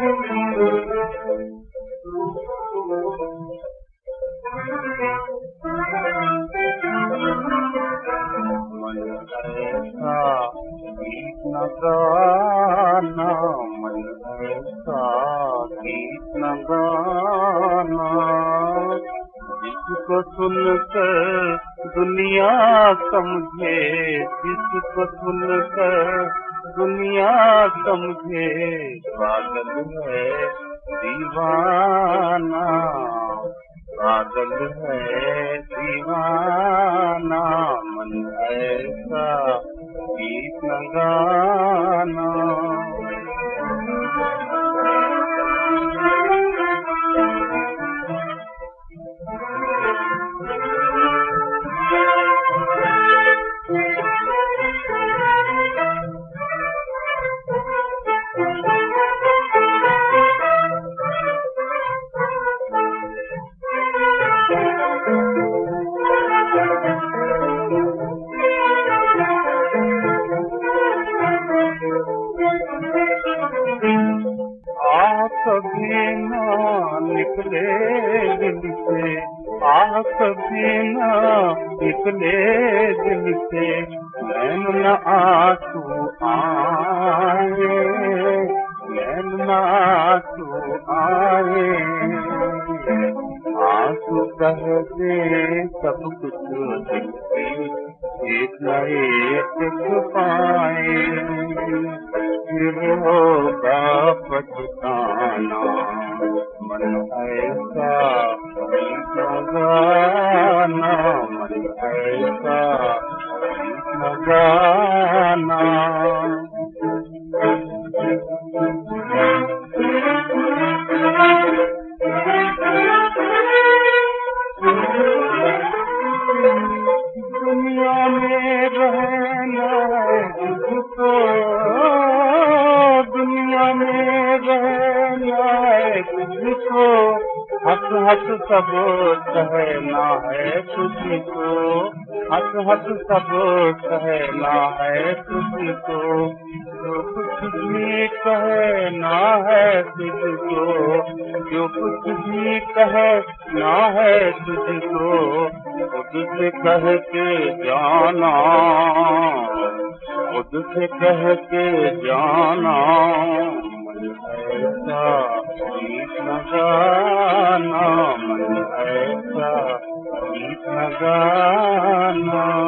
मन ऐसा गीत न गाना, मन ऐसा गीत न गाना, जिसको सुनकर दुनिया समझे, जिसको सुनकर दुनिया समझे पागल है दीवाना, पागल है दीवाना। मन ऐसा गीत न गाना। कभी ना निकले दिल से, कभी ना निकले दिल से, नैन न आंसू आए, नैन न आंसू आए, आंसू कह दे सब कुछ एक न एक छुपाए, फिर होगा पछताना। मन ऐसा गीत न गाना, मन ऐसा गीत न गाना। दुनिया में रहना है तुझको, दुनिया में रहना है तुझको, हंस हंस सब कहना है तुझको, हंस हंस सब कहना है तुझको, जो कुछ भी कहना है तुझको, जो कुछ भी कहना है तुझको, खुद से कह के जाना, खुद से कह के जाना। मन ऐसा गीत न गाना, मन ऐसा गीत न गाना।